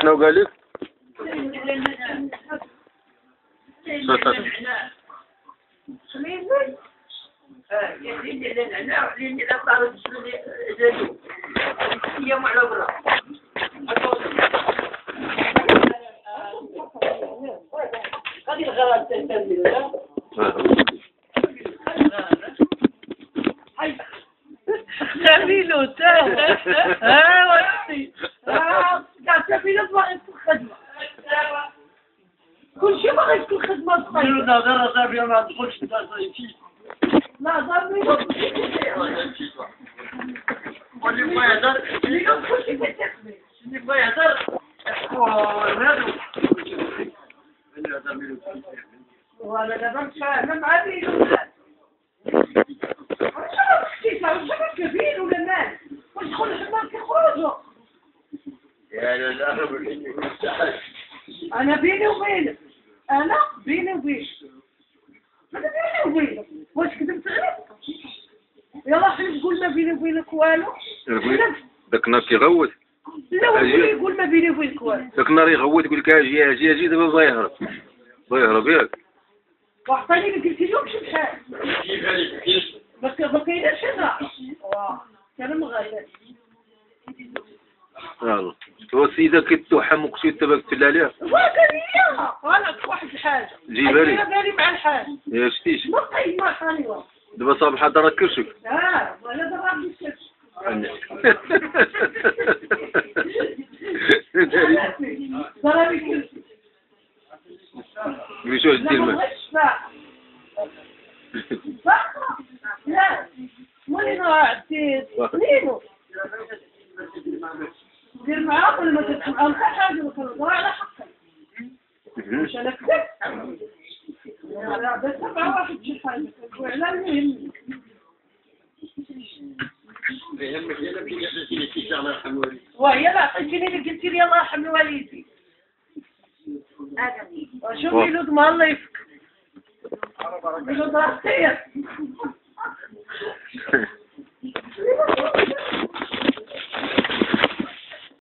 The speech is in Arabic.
شنو قال لك؟ خليلو كل شيء باغي يدخل خدمة صغيرة. لا غير صافي ما تدخلش لا ضربي واللي بغا يهدر اللي بغا يهدر هادو وانا دابا نتفاهم مع بينو واش كبير ولا مال واش دخل الخدمة كيخرجوا يا لا انا بيني وبينك انا بيني وبينك انا بيني وبينك واش كذبت عليك يلا حلف قول ما بيني وبينك والو داك النهار كيغوت لا والله يقول ما بيني وبينك والو داك النهار يغوت يقول لك اجي اجي اجي دابا بغا يهرب بغا يهرب ياك وعطاني اللي قلتي له مشي بحال ما كايناش هنا كان مغاير يلا هو السيده كتوحم وكنتي دابا قلت عليها وكانيه انا واحد الحاجه جيبها لي بالي مع الحاج يا شتيش ما طيب ما خاني دابا صاب حدا راه كرشك ولا دابا غادي نشوف ضربي كرشي مش واش دير معاك لا وين عديت نينو دير معاه ولا ما تدخل معاه حاجه وكنهضر على حقك مش انا كذبت لا بس مع واحد شي حاجه وعلى المهم يهمك الا كي عطيتيني الكيسه الله يرحم والديك وهي لا عطيتيني اللي قلتي لي الله يرحم والديك شوفي له ضمان الله يفك له ضرب خير